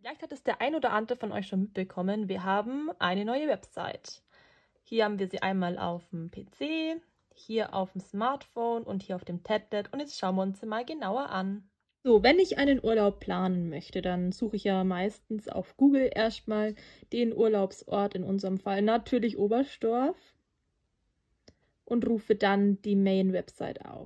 Vielleicht hat es der ein oder andere von euch schon mitbekommen, wir haben eine neue Website. Hier haben wir sie einmal auf dem PC, hier auf dem Smartphone und hier auf dem Tablet und jetzt schauen wir uns sie mal genauer an. So, wenn ich einen Urlaub planen möchte, dann suche ich ja meistens auf Google erstmal den Urlaubsort, in unserem Fall natürlich Oberstdorf, und rufe dann die Main-Website auf.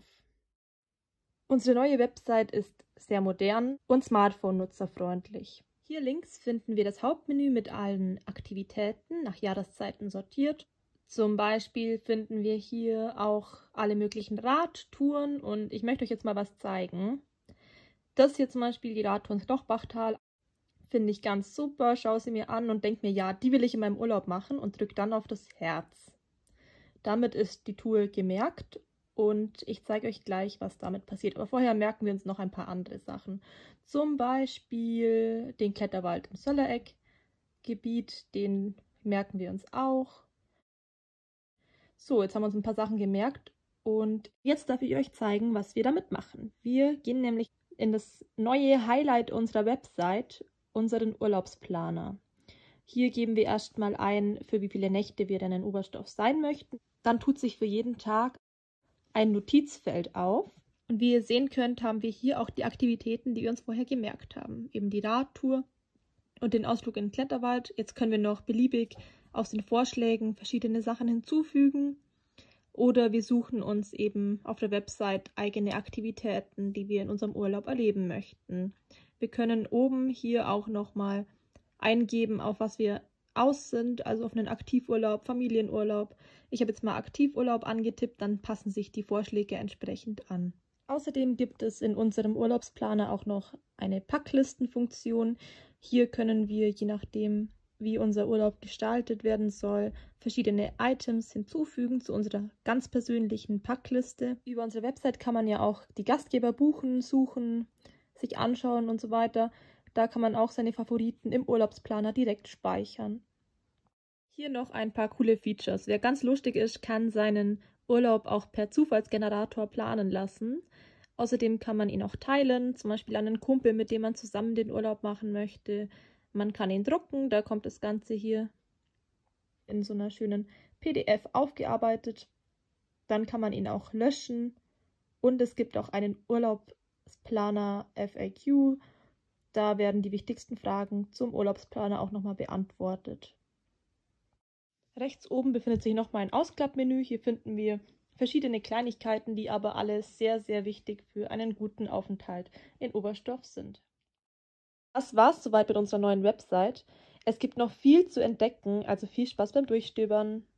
Unsere neue Website ist sehr modern und Smartphone-nutzerfreundlich. Hier links finden wir das Hauptmenü mit allen Aktivitäten nach Jahreszeiten sortiert. Zum Beispiel finden wir hier auch alle möglichen Radtouren und ich möchte euch jetzt mal was zeigen. Das hier zum Beispiel, die Radtour ins Lochbachtal, finde ich ganz super. Schaue sie mir an und denke mir, ja, die will ich in meinem Urlaub machen und drücke dann auf das Herz. Damit ist die Tour gemerkt. Und ich zeige euch gleich, was damit passiert. Aber vorher merken wir uns noch ein paar andere Sachen. Zum Beispiel den Kletterwald im Söllereck-Gebiet, den merken wir uns auch. So, jetzt haben wir uns ein paar Sachen gemerkt und jetzt darf ich euch zeigen, was wir damit machen. Wir gehen nämlich in das neue Highlight unserer Website, unseren Urlaubsplaner. Hier geben wir erstmal ein, für wie viele Nächte wir denn in Oberstdorf sein möchten. Dann tut sich für jeden Tag ein Notizfeld auf. Und wie ihr sehen könnt, haben wir hier auch die Aktivitäten, die wir uns vorher gemerkt haben. Eben die Radtour und den Ausflug in den Kletterwald. Jetzt können wir noch beliebig aus den Vorschlägen verschiedene Sachen hinzufügen. Oder wir suchen uns eben auf der Website eigene Aktivitäten, die wir in unserem Urlaub erleben möchten. Wir können oben hier auch nochmal eingeben, auf was wir aus sind, also auf einen Aktivurlaub, Familienurlaub. Ich habe jetzt mal Aktivurlaub angetippt, dann passen sich die Vorschläge entsprechend an. Außerdem gibt es in unserem Urlaubsplaner auch noch eine Packlistenfunktion. Hier können wir, je nachdem, wie unser Urlaub gestaltet werden soll, verschiedene Items hinzufügen zu unserer ganz persönlichen Packliste. Über unsere Website kann man ja auch die Gastgeber buchen, suchen, sich anschauen und so weiter. Da kann man auch seine Favoriten im Urlaubsplaner direkt speichern. Hier noch ein paar coole Features. Wer ganz lustig ist, kann seinen Urlaub auch per Zufallsgenerator planen lassen. Außerdem kann man ihn auch teilen, zum Beispiel an einen Kumpel, mit dem man zusammen den Urlaub machen möchte. Man kann ihn drucken, da kommt das Ganze hier in so einer schönen PDF aufgearbeitet. Dann kann man ihn auch löschen und es gibt auch einen Urlaubsplaner FAQ. Da werden die wichtigsten Fragen zum Urlaubsplaner auch nochmal beantwortet. Rechts oben befindet sich nochmal ein Ausklappmenü. Hier finden wir verschiedene Kleinigkeiten, die aber alle sehr, sehr wichtig für einen guten Aufenthalt in Oberstdorf sind. Das war's soweit mit unserer neuen Website. Es gibt noch viel zu entdecken, also viel Spaß beim Durchstöbern.